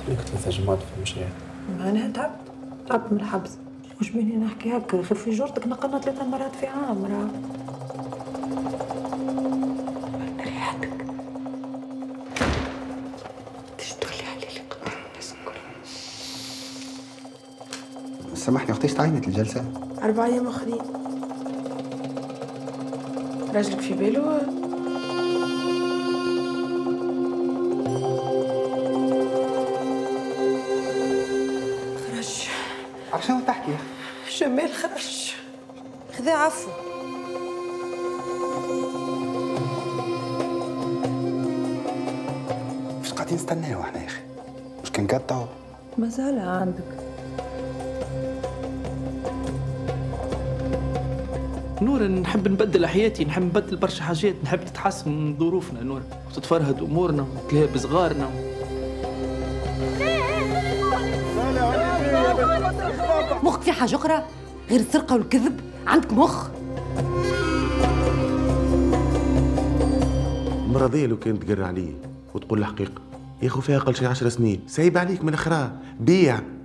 لك 3 جمعات في المشاريع. معناها تعبت من الحبس. مش بيني نحكي هكا، غير في جرتك نقلنا 3 مرات في عام راه. ريحتك تشتغلي على اللي قدام الناس الكل. سامحني اختي، ايش تعينت الجلسه؟ 4 أيام اخرين. راجلك في باله؟ خرج. على شنو تحكي؟ جمال خرج. خذا عفو. مش قاعدين نستناو احنا يا اخي؟ مش كان قطعوا؟ مازال عندك. نور، نحب نبدل حياتي، نحب نبدل برشا حاجات، نحب تتحسن ظروفنا نور، وتتفرهد امورنا وتلهي بصغارنا. مخك في حاجه اخرى غير السرقه والكذب؟ عندك مخ؟ المرة ذي لو كانت تقر عليه وتقول الحقيقة ياخو فيها أقل شي 10 سنين، سايب عليك من الأخرى، بيع.